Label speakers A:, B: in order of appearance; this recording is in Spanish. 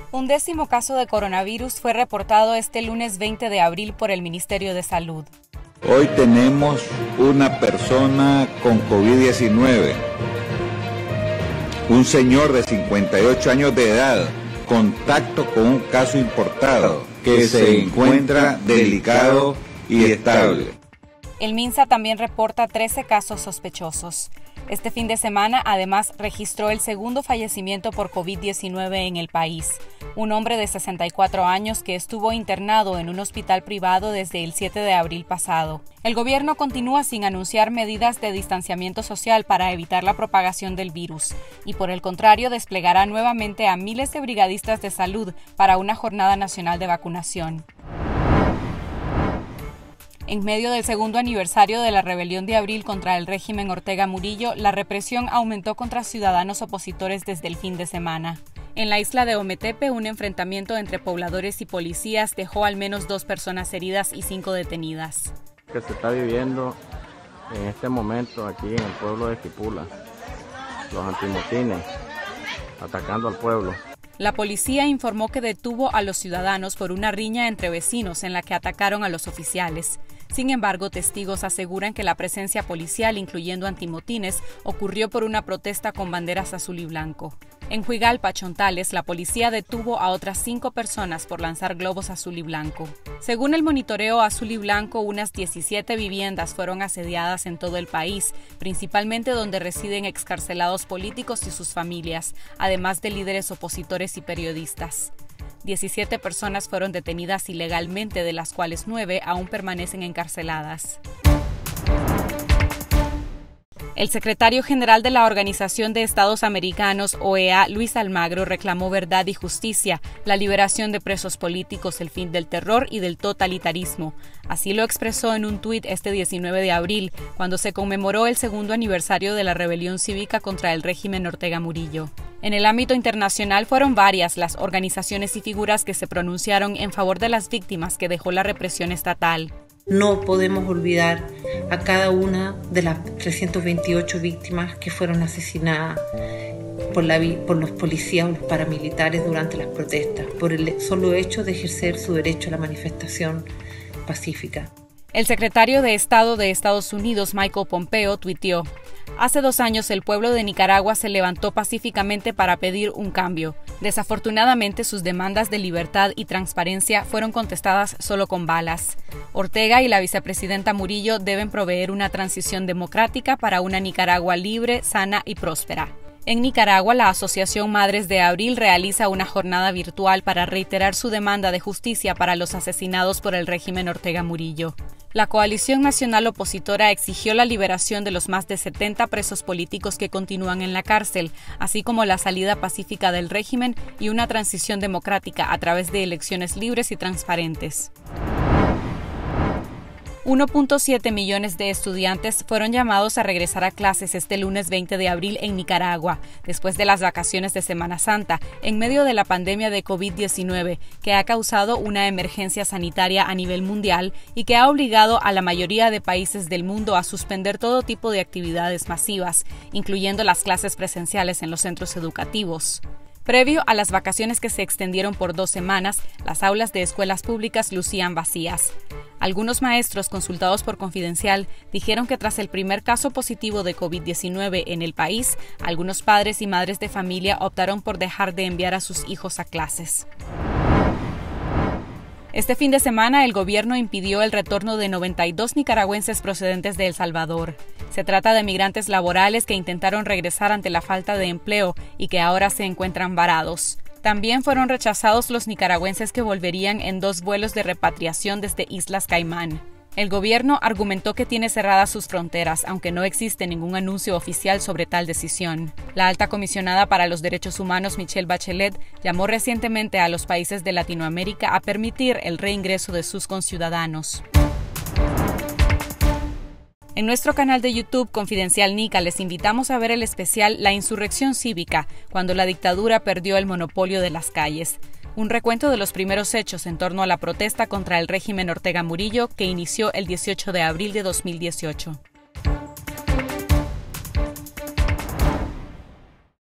A: Un 10º caso de coronavirus fue reportado este lunes 20 de abril por el Ministerio de Salud.
B: Hoy tenemos una persona con COVID-19, un señor de 58 años de edad, contacto con un caso importado, que se encuentra delicado y estable.
A: El MINSA también reporta 13 casos sospechosos. Este fin de semana, además, registró el segundo fallecimiento por COVID-19 en el país. Un hombre de 64 años que estuvo internado en un hospital privado desde el 7 de abril pasado. El gobierno continúa sin anunciar medidas de distanciamiento social para evitar la propagación del virus y, por el contrario, desplegará nuevamente a miles de brigadistas de salud para una jornada nacional de vacunación. En medio del segundo aniversario de la rebelión de abril contra el régimen Ortega Murillo, la represión aumentó contra ciudadanos opositores desde el fin de semana. En la isla de Ometepe, un enfrentamiento entre pobladores y policías dejó al menos 2 personas heridas y 5 detenidas.
C: Que se está viviendo en este momento aquí en el pueblo de Quipula, los antimotines atacando al pueblo.
A: La policía informó que detuvo a los ciudadanos por una riña entre vecinos en la que atacaron a los oficiales. Sin embargo, testigos aseguran que la presencia policial, incluyendo antimotines, ocurrió por una protesta con banderas azul y blanco. En Huigalpa, Chontales, la policía detuvo a otras 5 personas por lanzar globos azul y blanco. Según el monitoreo azul y blanco, unas 17 viviendas fueron asediadas en todo el país, principalmente donde residen excarcelados políticos y sus familias, además de líderes opositores y periodistas. 17 personas fueron detenidas ilegalmente, de las cuales 9 aún permanecen encarceladas. El secretario general de la Organización de Estados Americanos, OEA, Luis Almagro, reclamó verdad y justicia, la liberación de presos políticos, el fin del terror y del totalitarismo. Así lo expresó en un tuit este 19 de abril, cuando se conmemoró el segundo aniversario de la rebelión cívica contra el régimen Ortega Murillo. En el ámbito internacional fueron varias las organizaciones y figuras que se pronunciaron en favor de las víctimas que dejó la represión estatal.
D: No podemos olvidar a cada una de las 328 víctimas que fueron asesinadas por los policías o los paramilitares durante las protestas, por el solo hecho de ejercer su derecho a la manifestación pacífica.
A: El secretario de Estado de Estados Unidos, Michael Pompeo, tuiteó: "Hace 2 años el pueblo de Nicaragua se levantó pacíficamente para pedir un cambio. Desafortunadamente, sus demandas de libertad y transparencia fueron contestadas solo con balas. Ortega y la vicepresidenta Murillo deben proveer una transición democrática para una Nicaragua libre, sana y próspera". En Nicaragua, la Asociación Madres de Abril realiza una jornada virtual para reiterar su demanda de justicia para los asesinados por el régimen Ortega Murillo. La Coalición Nacional Opositora exigió la liberación de los más de 70 presos políticos que continúan en la cárcel, así como la salida pacífica del régimen y una transición democrática a través de elecciones libres y transparentes. 1.7 millones de estudiantes fueron llamados a regresar a clases este lunes 20 de abril en Nicaragua, después de las vacaciones de Semana Santa, en medio de la pandemia de COVID-19, que ha causado una emergencia sanitaria a nivel mundial y que ha obligado a la mayoría de países del mundo a suspender todo tipo de actividades masivas, incluyendo las clases presenciales en los centros educativos. Previo a las vacaciones que se extendieron por 2 semanas, las aulas de escuelas públicas lucían vacías. Algunos maestros consultados por Confidencial dijeron que tras el primer caso positivo de COVID-19 en el país, algunos padres y madres de familia optaron por dejar de enviar a sus hijos a clases. Este fin de semana, el gobierno impidió el retorno de 92 nicaragüenses procedentes de El Salvador. Se trata de migrantes laborales que intentaron regresar ante la falta de empleo y que ahora se encuentran varados. También fueron rechazados los nicaragüenses que volverían en 2 vuelos de repatriación desde Islas Caimán. El gobierno argumentó que tiene cerradas sus fronteras, aunque no existe ningún anuncio oficial sobre tal decisión. La alta comisionada para los derechos humanos, Michelle Bachelet, llamó recientemente a los países de Latinoamérica a permitir el reingreso de sus conciudadanos. En nuestro canal de YouTube Confidencial Nica les invitamos a ver el especial La Insurrección Cívica, cuando la dictadura perdió el monopolio de las calles. Un recuento de los primeros hechos en torno a la protesta contra el régimen Ortega Murillo que inició el 18 de abril de 2018.